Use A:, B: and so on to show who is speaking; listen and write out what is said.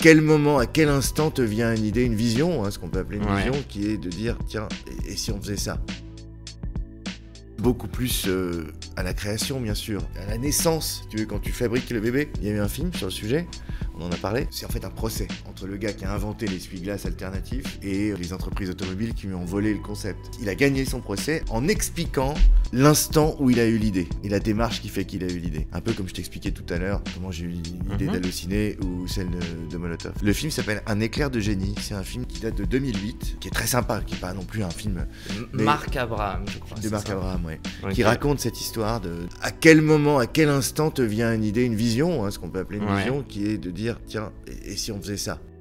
A: quel moment, à quel instant te vient une idée, une vision, hein, ce qu'on peut appeler une
B: Ouais.
A: vision, qui est de dire, tiens, et si on faisait ça? Beaucoup plus à la création, bien sûr, à la naissance. Si tu veux, quand tu fabriques le bébé, il y a eu un film sur le sujet, on en a parlé. C'est en fait un procès entre le gars qui a inventé l'essuie-glace alternatif et les entreprises automobiles qui lui ont volé le concept. Il a gagné son procès en expliquant l'instant où il a eu l'idée et la démarche qui fait qu'il a eu l'idée. Un peu comme je t'expliquais tout à l'heure, comment j'ai eu l'idée d'Allociné ou celle de Molotov. Le film s'appelle Un éclair de génie. C'est un film qui date de 2008, qui est très sympa, qui n'est pas non plus un film...
B: Marc Abraham, je crois.
A: De Marc Abraham, ouais.
B: Okay.
A: Qui raconte cette histoire de à quel moment, à quel instant te vient une idée, une vision, hein, ce qu'on peut appeler une vision, qui est de dire, tiens, et si on faisait ça?